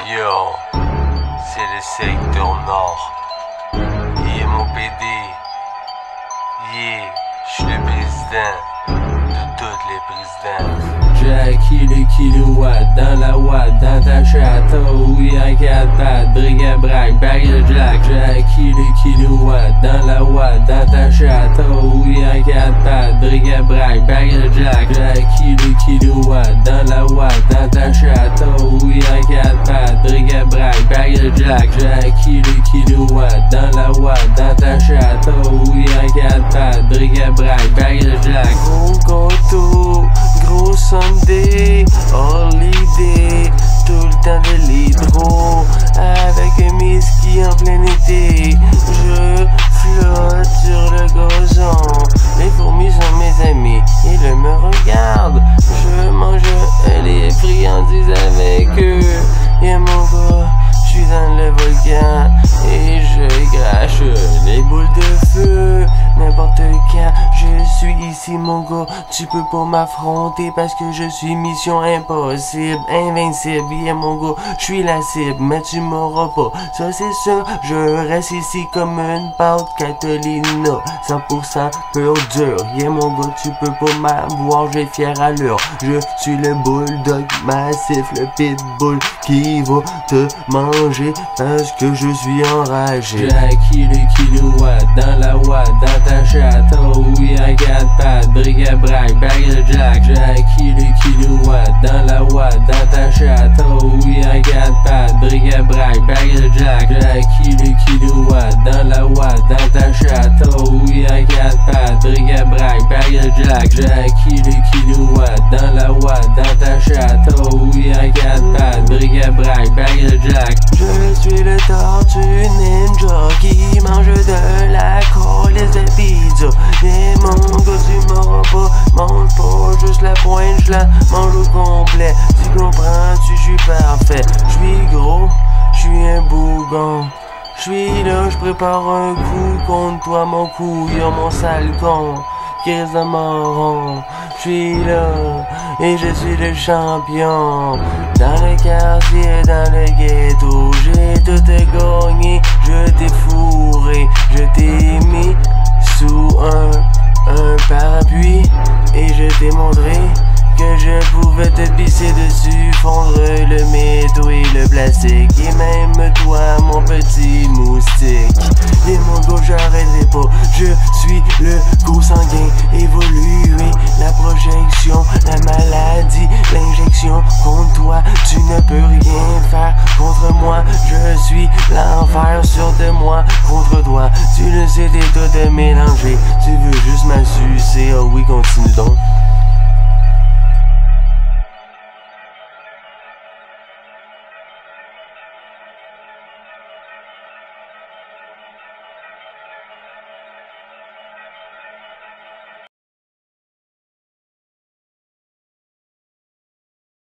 Yo, c'est le secteur nord. Yeah, mon PD. Yeah, j'suis le président de tous les présidents. Jackie le kilowatt dans la watt, dans ta château, oui à 4 pattes, bric-à-brac, bague de Jack. Jackie le kilowatt dans la watt, dans ta château, oui à 4 pattes, bric-à-brac, bague de Jack. Jackie le kilowatt dans la watt, dans ta château, oui à 4 pattes, bric-à-brac, bague de Jack. Jackie le kilowatt dans la watt, dans ta château, oui à 4 pattes, bric-à-brac, bague de Jack. Gros gâteau, gros Sunday, holiday, tout le temps de l'hydro, avec mes skis en plein été. Je flotte sur le gazon, les fourmis sont mes amis, ils me regardent. Je mange les friandises avec eux. Et mon gars, je suis dans le volcan et je crache les boules de feu. N'importe quand, je suis ici mon gars. Tu peux pas m'affronter parce que je suis mission impossible, invincible. Yeah mon gars, je suis la cible, mais tu m'auras pas. Ça c'est sûr, je reste ici comme une pâte Catalina, 100% pur dur. Yeah mon gars, tu peux pas m'avoir, j'ai fière allure. Je suis le bulldog massif, le pitbull qui va te manger parce que je suis enragé. Jackie le kilowatt dans la watt, dans ta château, oui à 4 pattes, bric-à-brac, bague de Jack. Jackie le kilowatt dans la watt, dans ta château, oui à 4 pattes, bric-à-brac, bague de Jack. Jackie le kilowatt dans la watt, dans ta château, oui à 4 pattes, bric-à-brac, bague de Jack. Jackie le kilowatt dans la watt, dans ta château, oui à 4 pattes, bric-à-brac, bague de Jack. Je suis le tortue ninja qui mange de la colisse de pizza. Et mon gars, tu m'auras pas, mange pas juste la pointe, je la mange au complet. Tu comprends-tu, je suis parfait. Je suis gros, je suis un bougon. Je suis là, je prépare un coup contre toi, mon couillon, mon sale con. Crise de moron, je suis là et je suis le champion. Dans le quartier, dans le ghetto, j'ai tout gagné, je t'ai fourré, je t'ai mis sous un parapluie et je t'ai montré que je pouvais te pisser dessus, fondre le métaux et le plastique, et même toi mon petit moustique. Et mon gars, j'arrêterai pas, je suis le go sanguin, évoluer, la projection, la maladie, l'injection. Contre toi, tu ne peux rien faire contre moi, je suis l'enfer sur de moi. Contre toi, tu le sais, t'es tout mélangé, tu veux juste m'assucer, oh oui, continue donc.